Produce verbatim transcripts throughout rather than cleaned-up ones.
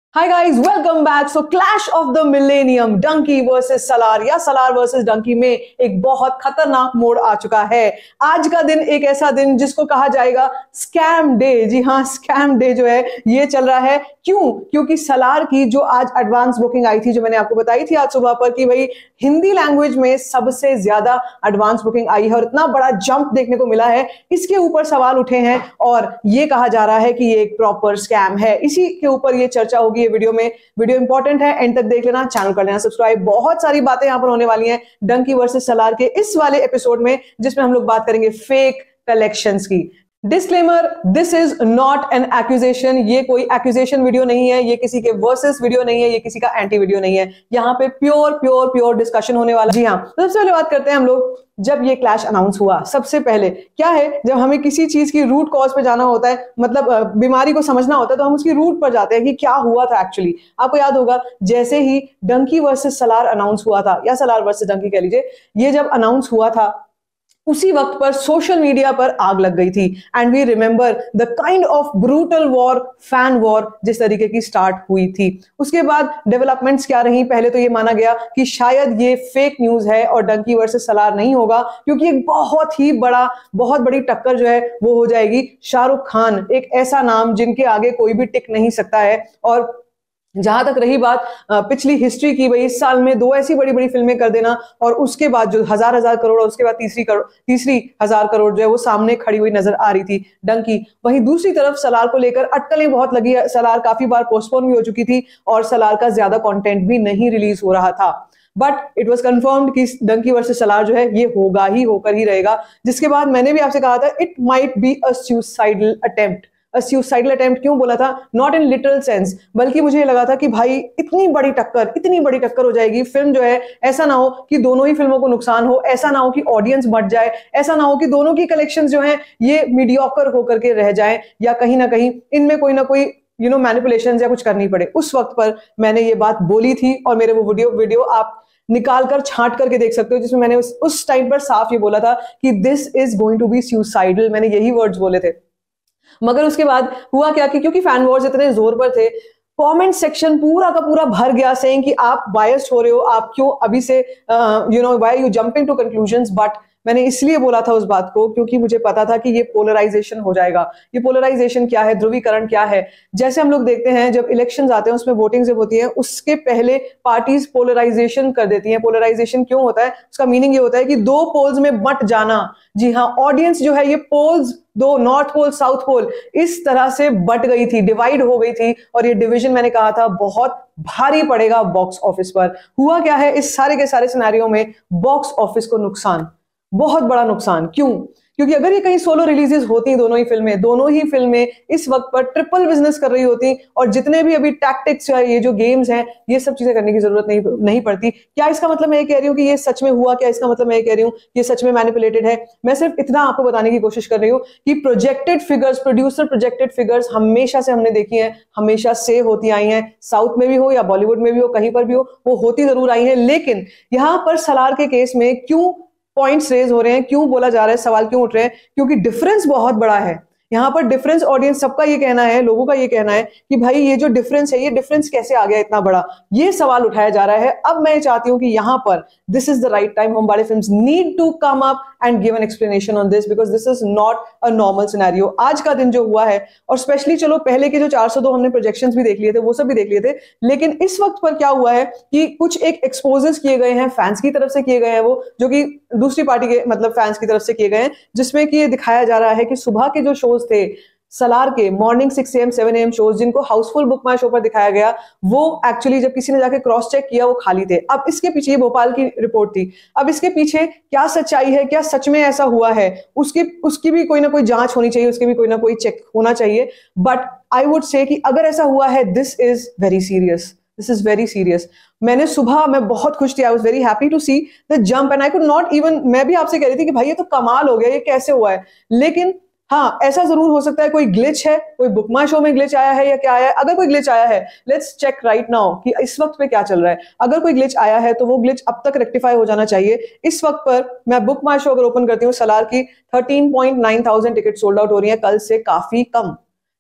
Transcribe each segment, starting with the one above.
Hi guys, welcome back. So Clash of the Millennium, Dunki versus Salaar या Salaar versus Dunki में एक बहुत खतरनाक मोड़ आ चुका है। आज का दिन एक ऐसा दिन जिसको कहा जाएगा स्कैम डे। जी हाँ, स्कैम डे जो है ये चल रहा है। क्यों? क्योंकि सलार की जो आज एडवांस बुकिंग आई थी, जो मैंने आपको बताई थी आज सुबह पर कि भाई हिंदी लैंग्वेज में सबसे ज्यादा एडवांस बुकिंग आई है और इतना बड़ा जंप देखने को मिला है, इसके ऊपर सवाल उठे हैं और ये कहा जा रहा है कि ये एक प्रॉपर स्कैम है। इसी के ऊपर ये चर्चा होगी ये वीडियो में। वीडियो इंपॉर्टेंट है, एंड तक देख लेना, चैनल कर लेना सब्सक्राइब। बहुत सारी बातें यहां पर होने वाली हैं डंकी वर्सेस सलार के इस वाले एपिसोड में, जिसमें हम लोग बात करेंगे फेक कलेक्शंस की। Disclaimer, this is not an accusation. ये कोई एक्यूजेशन वीडियो नहीं है, ये किसी के वर्सेस वीडियो नहीं है, ये किसी का एंटी वीडियो नहीं है। यहाँ पे प्योर प्योर प्योर डिस्कशन होने वाला। जी हाँ, तो सबसे पहले बात करते हैं हम लोग, जब ये क्लैश अनाउंस हुआ सबसे पहले क्या है, जब हमें किसी चीज की रूट कॉज पे जाना होता है, मतलब बीमारी को समझना होता है, तो हम उसकी रूट पर जाते हैं कि क्या हुआ था एक्चुअली। आपको याद होगा जैसे ही डंकी वर्सेस सलार अनाउंस हुआ था, या सलार वर्सेस डंकी कह लीजिए, ये जब अनाउंस हुआ था उसी वक्त पर सोशल मीडिया पर आग लग गई थी। And we remember the kind of brutal war, fan war जिस तरीके की स्टार्ट हुई थी। उसके बाद डेवलपमेंट्स क्या रही? पहले तो ये माना गया कि शायद ये फेक न्यूज है और डंकी वर्सेस सलार नहीं होगा, क्योंकि एक बहुत ही बड़ा बहुत बड़ी टक्कर जो है वो हो जाएगी। शाहरुख खान एक ऐसा नाम जिनके आगे कोई भी टिक नहीं सकता है। और जहां तक रही बात पिछली हिस्ट्री की, भाई इस साल में दो ऐसी बड़ी बड़ी फिल्में कर देना और उसके बाद जो हजार हजार करोड़, उसके बाद तीसरी करोड़ तीसरी हजार करोड़ जो है वो सामने खड़ी हुई नजर आ रही थी डंकी। वहीं दूसरी तरफ सलार को लेकर अटकलें बहुत लगी है। सलार काफी बार पोस्टपोन भी हो चुकी थी और सलार का ज्यादा कंटेंट भी नहीं रिलीज हो रहा था। बट इट वॉज कंफर्म्ड कि डंकी वर्सेस सलार जो है ये होगा ही, होकर ही रहेगा। जिसके बाद मैंने भी आपसे कहा था it might be a suicidal attempt. Suicidal attempt क्यों बोला था? नॉट इन लिटरल सेंस, बल्कि मुझे लगा था कि भाई इतनी बड़ी टक्कर इतनी बड़ी टक्कर हो जाएगी, फिल्म जो है ऐसा ना हो कि दोनों ही फिल्मों को नुकसान हो, ऐसा ना हो कि ऑडियंस बढ़ जाए, ऐसा ना हो कि दोनों की कलेक्शंस जो हैं ये मीडियोकर होकर के रह जाएं, या कहीं ना कहीं इनमें कोई ना कोई यू नो मैनिपुलेशन या कुछ करनी पड़े। उस वक्त पर मैंने ये बात बोली थी और मेरे वो वीडियो वीडियो आप निकाल कर छांट करके देख सकते हो, जिसमें मैंने उस उस टाइम पर साफ ये बोला था कि this is going to be suicidal. मैंने यही वर्ड्स बोले थे। मगर उसके बाद हुआ क्या कि क्योंकि फैन वॉर्स इतने जोर पर थे, कमेंट सेक्शन पूरा का पूरा भर गया सेइंग कि आप बायस्ड हो रहे हो, आप क्यों अभी से you know why you jumping to conclusions. But मैंने इसलिए बोला था उस बात को क्योंकि मुझे पता था कि ये पोलराइजेशन हो जाएगा। ये पोलराइजेशन क्या है, ध्रुवीकरण क्या है? जैसे हम लोग देखते हैं जब इलेक्शंस आते हैं, उसमें वोटिंग जब होती है, उसके पहले पार्टीज पोलराइजेशन कर देती हैं। पोलराइजेशन क्यों होता है? उसका मीनिंग ये होता है कि दो पोल्स में बंट जाना। जी हाँ, ऑडियंस जो है ये पोल्स, दो नॉर्थ पोल साउथ पोल, इस तरह से बट गई थी, डिवाइड हो गई थी। और ये डिवीजन मैंने कहा था बहुत भारी पड़ेगा बॉक्स ऑफिस पर। हुआ क्या है, इस सारे के सारे सिनेरियो में बॉक्स ऑफिस को नुकसान, बहुत बड़ा नुकसान। क्यों? क्योंकि अगर ये कहीं सोलो रिलीजेस होती दोनों ही फिल्में दोनों ही फिल्में इस वक्त पर ट्रिपल बिजनेस कर रही होती, और जितने भी अभी टैक्टिक्स है, ये जो गेम्स हैं, ये सब चीजें करने की जरूरत नहीं नहीं पड़ती। क्या इसका मतलब मैं ये कह रही हूँ कि ये सच में हुआ? क्या इसका मतलब मैं ये कह रही हूँ ये सच में मैनिपुलेटेड है? मैं सिर्फ इतना आपको बताने की कोशिश कर रही हूँ कि projected figures, producer projected figures हमेशा से हमने देखी है, हमेशा से होती आई हैं। साउथ में भी हो या बॉलीवुड में भी हो, कहीं पर भी हो, वो होती जरूर आई है। लेकिन यहां पर सलार के केस में क्यों पॉइंट्स रेज हो रहे हैं, क्यों बोला जा रहा है, सवाल क्यों उठ रहे हैं? क्योंकि डिफरेंस बहुत बड़ा है यहां पर। डिफरेंस ऑडियंस सबका ये कहना है, लोगों का ये कहना है कि भाई ये जो डिफरेंस है, ये डिफरेंस कैसे आ गया इतना बड़ा? ये सवाल उठाया जा रहा है। अब मैं चाहती हूं कि यहां पर this is the right time, हम बड़े films need to come up and give an explanation on this, because this is not a normal scenario. आज का दिन जो हुआ है, और स्पेशली चलो पहले के जो चार सौ दो हमने प्रोजेक्शंस भी देख लिए थे, वो सब भी देख लिए थे, लेकिन इस वक्त पर क्या हुआ है कि कुछ एक एक्सपोजेस किए गए हैं, फैंस की तरफ से किए गए हैं, वो जो कि दूसरी पार्टी के मतलब फैंस की तरफ से किए गए हैं, जिसमें कि ये दिखाया जा रहा है कि सुबह के जो शोज थे सलार के, morning six A M seven A M shows, जिनको हाउसफुल बुक माई शो पर दिखाया गया, वो एक्चुअली जब किसी ने जाके क्रॉस चेक किया वो खाली थे। अब इसके पीछे, ये भोपाल की रिपोर्ट थी, अब इसके पीछे क्या सच्चाई है, क्या सच में ऐसा हुआ है, उसकी उसकी भी कोई ना कोई जांच होनी चाहिए, उसके भी कोई ना कोई चेक होना चाहिए। बट आई वुड से कि अगर ऐसा हुआ है, this is very serious, this is very serious. मैंने सुबह, मैं बहुत खुश थी, I was very happy to see the jump and I could not even, मैं भी आपसे कह रही थी कि भाई ये तो कमाल हो गया, ये कैसे हुआ है? लेकिन हाँ, ऐसा जरूर हो सकता है कोई ग्लिच है, कोई बुक माई शो में ग्लिच आया है या क्या आया है। अगर कोई ग्लिच आया है, लेट्स चेक राइट नाउ कि इस वक्त पे क्या चल रहा है। अगर कोई ग्लिच आया है तो वो ग्लिच अब तक रेक्टिफाई हो जाना चाहिए। इस वक्त पर मैं बुक माई शो अगर ओपन करती हूँ, सलार की thirteen point nine thousand ticket sold out हो रही है, कल से काफी कम,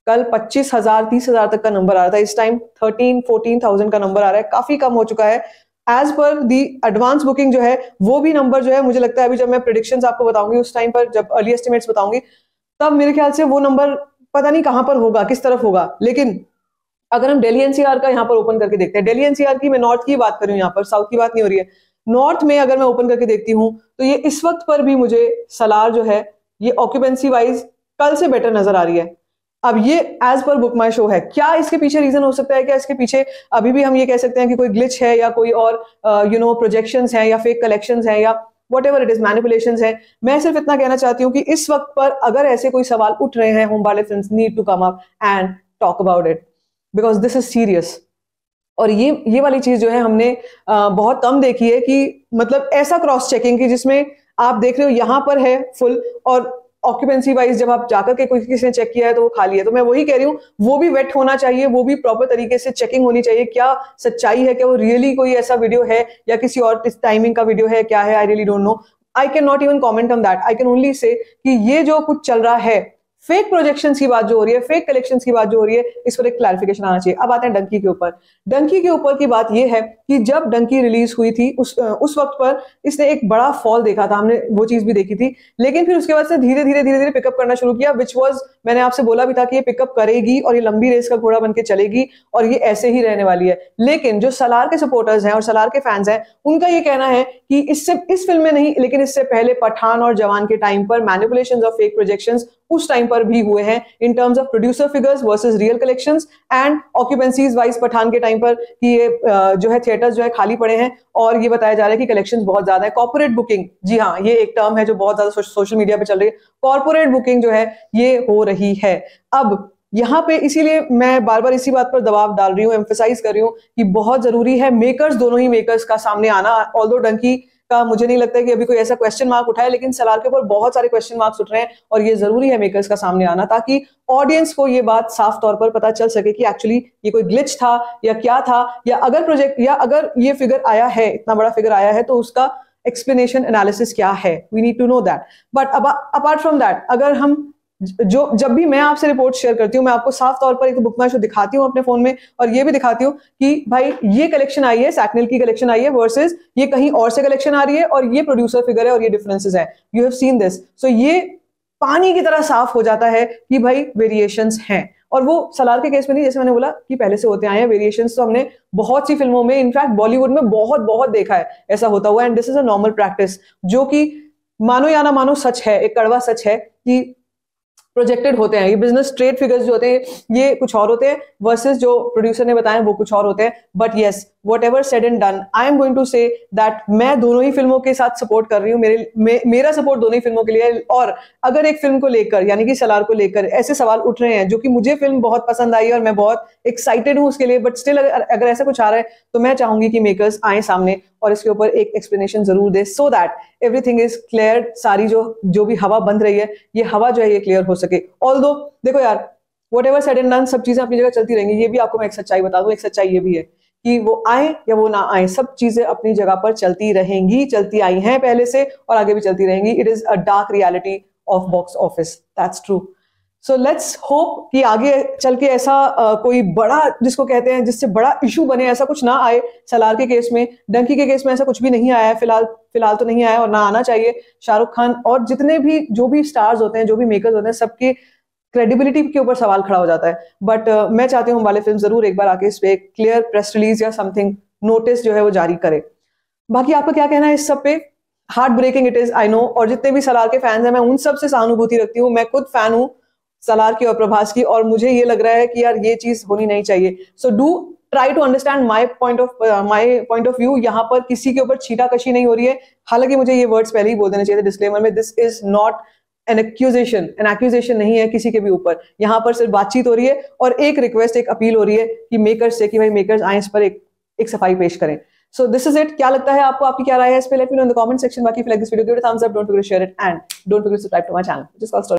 कल पच्चीस हजार तीस हजार तक का नंबर आ रहा था, इस टाइम थर्टीन फोर्टीन थाउजेंड का नंबर आ रहा है, काफी कम हो चुका है। एज पर दी एडवांस बुकिंग जो है वो भी नंबर जो है मुझे लगता है अभी जब मैं प्रेडिक्शंस आपको बताऊंगी उस टाइम पर, जब अर्ली एस्टिमेट्स बताऊंगी, तब मेरे ख्याल से वो नंबर पता नहीं कहां पर होगा, किस तरफ होगा। लेकिन अगर हम दिल्ली एनसीआर का यहाँ पर ओपन करके देखते हैं, दिल्ली एनसीआर की, मैं नॉर्थ की बात कर रही हूँ यहाँ पर, साउथ की बात नहीं हो रही है, नॉर्थ में अगर मैं ओपन करके देखती हूँ तो ये इस वक्त पर भी मुझे सलार जो है ये ऑक्यूपेंसी वाइज कल से बेटर नजर आ रही है। अब ये as per book my show है, क्या इसके पीछे रीजन हो सकता है, क्या इसके पीछे अभी भी हम ये कह सकते हैं कि कोई ग्लिच है या कोई और यू नो प्रोजेक्शंस हैं या फेक कलेक्शंस हैं या व्हाटएवर इट इज, मैनिपुलेशंस हैं। मैं सिर्फ इतना कहना चाहती हूँ कि इस वक्त पर अगर ऐसे कोई सवाल उठ रहे हैं, होम वाले films need to come up and talk about it because this is serious. और ये ये वाली चीज जो है हमने आ, बहुत कम देखी है कि मतलब ऐसा क्रॉस चेकिंग की जिसमें आप देख रहे हो यहाँ पर है फुल और ऑक्यूपेंसी वाइज जब आप जाकर के कोई किसी ने चेक किया है तो वो खाली है। तो मैं वही कह रही हूँ, वो भी वेट होना चाहिए, वो भी प्रॉपर तरीके से चेकिंग होनी चाहिए, क्या सच्चाई है, क्या वो रियली कोई ऐसा वीडियो है या किसी और टाइमिंग का वीडियो है, क्या है, I really don't know. I can not even comment on that, I can only say कि ये जो कुछ चल रहा है, फेक प्रोजेक्शंस की बात जो हो रही है, फेक कलेक्शंस की बात जो हो रही है, इस पर एक क्लैरिफिकेशन आना चाहिए। अब आते हैं डंकी के ऊपर। डंकी के ऊपर की बात यह है कि जब डंकी रिलीज हुई थी उस उस वक्त पर इसने एक बड़ा फॉल देखा था, हमने वो चीज भी देखी थी, लेकिन फिर उसके बाद से धीरे धीरे धीरे धीरे पिकअप करना शुरू किया, विच वाज, मैंने आपसे बोला भी था कि ये पिकअप करेगी और ये लंबी रेस का घोड़ा बनके चलेगी और ये ऐसे ही रहने वाली है। लेकिन जो सलार के सपोर्टर्स हैं और सलार के फैंस हैं, उनका ये कहना है कि इससे इस फिल्म में नहीं, लेकिन इससे पहले पठान और जवान के टाइम पर मैनिपुलेशंस और फेक प्रोजेक्शंस उस टाइम पर भी हुए हैं in terms of producer figures versus real collections and occupancies wise. Pathaan के टाइम पर कि ये जो है थिएटर्स जो है खाली पड़े हैं और ये बताया जा रहा है कि कलेक्शंस बहुत ज्यादा है। कॉर्पोरेट बुकिंग, जी हाँ, ये एक टर्म है जो बहुत ज्यादा सोशल मीडिया पे चल रही है, कॉर्पोरेट बुकिंग जो है ये हो रही है। अब यहाँ पे इसीलिए मैं बार बार इसी बात पर दबाव डाल रही हूँ, एम्फेसाइज कर रही हूँ कि बहुत जरूरी है मेकर्स, दोनों ही मेकर्स का सामने आना। ऑल्दो डंकी का मुझे नहीं लगता है कि अभी कोई ऐसा क्वेश्चन मार्क उठाए, लेकिन सलार के ऊपर बहुत सारे क्वेश्चन मार्क्स उठ रहे हैं और ये जरूरी है मेकर्स का सामने आना, ताकि ऑडियंस को ये बात साफ तौर पर पता चल सके कि एक्चुअली ये कोई ग्लिच था या क्या था, या अगर प्रोजेक्ट या अगर ये फिगर आया है, इतना बड़ा फिगर आया है, तो उसका एक्सप्लेनेशन एनालिसिस क्या है, we need to know that. But apart from that, अगर हम जो जब भी मैं आपसे रिपोर्ट शेयर करती हूँ, मैं आपको साफ तौर पर एक बुक माई शो दिखाती हूँ अपने फोन में और ये भी दिखाती हूँ कि भाई ये कलेक्शन आई है, सैकनेल की कलेक्शन आई है वर्सेस ये कहीं और से कलेक्शन आ रही है और ये प्रोड्यूसर फिगर है और ये डिफरेंसेस है। You have seen this. So ये पानी की तरह साफ हो जाता है कि भाई वेरिएशंस हैं, और वो सलार के केस में नहीं, जैसे मैंने बोला कि पहले से होते आए हैं वेरिएशंस, तो हमने बहुत सी फिल्मों में, इनफैक्ट बॉलीवुड में बहुत बहुत देखा है ऐसा होता हुआ, and this is a normal practice, जो कि मानो या ना मानो सच है, एक कड़वा सच है कि प्रोजेक्टेड होते हैं। ये बिजनेस ट्रेड फिगर्स जो होते हैं ये कुछ और होते हैं वर्सेस जो प्रोड्यूसर ने बताया वो कुछ और होते हैं। But yes, whatever said and done, I am going to say that मैं दोनों ही फिल्मों के साथ सपोर्ट कर रही हूँ, मेरे मे, मेरा सपोर्ट दोनों ही फिल्मों के लिए है। और अगर एक फिल्म को लेकर, यानी कि सलार को लेकर ऐसे सवाल उठ रहे हैं, जो कि मुझे फिल्म बहुत पसंद आई और मैं बहुत एक्साइटेड हूँ उसके लिए, बट स्टिल अगर, अगर ऐसा कुछ आ रहा है तो मैं चाहूंगी कि मेकर्स आए सामने और इसके ऊपर एक एक्सप्लेनेशन जरूर दे, so that everything is clear. सारी जो जो भी हवा बंद रही है, ये हवा जो है ये क्लियर हो सके। ऑल्दो देखो यार, whatever said and done, सब चीजें अपनी जगह चलती रहेंगी। ये भी आपको मैं एक सच्चाई बता दूं, एक सच्चाई ये भी है कि वो आए या वो ना आए, सब चीजें अपनी जगह पर चलती रहेंगी, चलती आई हैं पहले से और आगे भी चलती रहेंगी। It is a dark reality of box office, that's true. So let's hope कि आगे चल के ऐसा uh, कोई बड़ा, जिसको कहते हैं जिससे बड़ा इशू बने, ऐसा कुछ ना आए। सलार के केस में, डंकी के केस में ऐसा कुछ भी नहीं आया है फिलहाल, फिलहाल तो नहीं आया और ना आना चाहिए। शाहरुख खान और जितने भी जो भी स्टार्स होते हैं, जो भी मेकर्स होते हैं, सबके क्रेडिबिलिटी के ऊपर सवाल खड़ा हो जाता है। बट uh, मैं चाहती हूँ हम वाले फिल्म जरूर एक बार आके इस पे क्लियर प्रेस रिलीज या समथिंग नोटिस जो है वो जारी करे। बाकी आपका क्या कहना है इस सब पे? Heartbreaking it is, I know. और जितने भी सलार के फैंस हैं, मैं उन सब से सहानुभूति रखती हूँ। मैं खुद फैन हूँ सलार की और प्रभास की, और मुझे ये लग रहा है कि यार ये चीज होनी नहीं चाहिए। So do try to understand my point of my point of view. यहाँ पर किसी के ऊपर छीटाकशी नहीं हो रही है। हालांकि मुझे ये वर्ड्स पहले ही बोल देने चाहिए थे डिस्क्लेमर में, this is not an accusation, an accusation नहीं है किसी के भी ऊपर। यहाँ पर सिर्फ बातचीत हो रही है और एक रिक्वेस्ट, एक अपील हो रही है कि मेकर्स से कि भाई मेकर्स आए इस पर एक एक सफाई पेश करें। So this is it. क्या लगता है आपको, आपकी क्या राय है इस पे? Let me know in the comment section. बाकी if you like this video, give it a thumbs up, don't forget to share it and don't forget to subscribe to my channel, just call